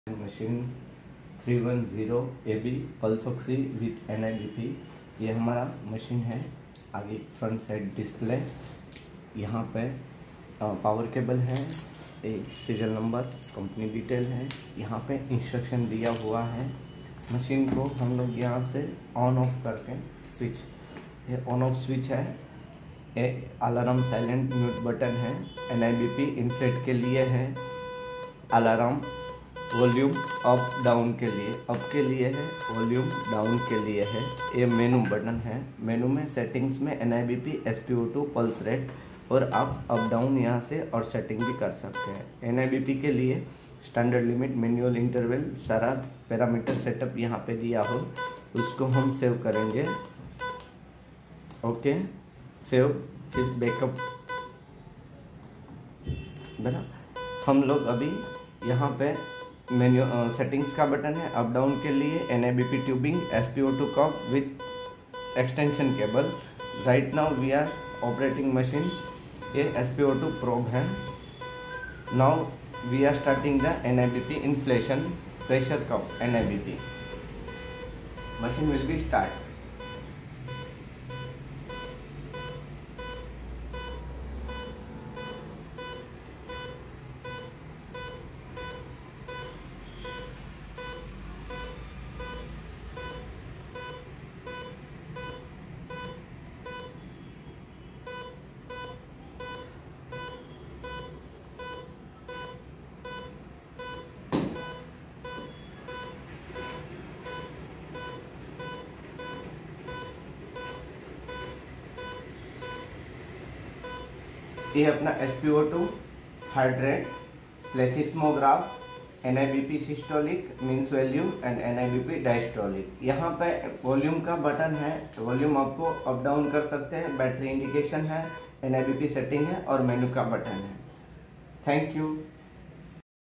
Machine 310 AB pulse oxy with NIBP। ये हमारा machine है। आगे फ्रंट साइड डिस्प्ले, यहाँ पे पावर केबल है, एक सीरियल नंबर, कंपनी डिटेल है, यहाँ पे इंस्ट्रक्शन दिया हुआ है। मशीन को हम लोग यहाँ से ऑन ऑफ करके स्विच, ये ऑन ऑफ स्विच है, ये अलार्म साइलेंट म्यूट बटन है। NIBP इनफ्लेट के लिए है, अलार्म वॉल्यूम अप डाउन के लिए, अप के लिए है, वॉल्यूम डाउन के लिए है। ये मेनू बटन है। मेनू में सेटिंग्स में NIBP SpO2 पल्स रेट और आप अप डाउन यहाँ से और सेटिंग भी कर सकते हैं। NIBP के लिए स्टैंडर्ड लिमिट, मैनुअल इंटरवल, सारा पैरामीटर सेटअप यहाँ पे दिया हो, उसको हम सेव करेंगे। ओके, सेव फिर बैकअप। बना हम लोग अभी यहाँ पे मेन्यू सेटिंग्स का बटन है, अप डाउन के लिए NIBP tubing, SpO2 cup with extension cable. Right now we are operating machine, ये SpO2 प्रोब है। Now we are starting the NIBP inflation pressure cup NIBP। Machine will be start. ये अपना SpO2 heart rate, plethysmograph, NIBP systolic means value and NIBP diastolic. यहाँ पे volume का button है, volume आपको up down कर सकते हैं। बैटरी इंडिकेशन है, NIBP सेटिंग है और मेनू का बटन है। Thank you.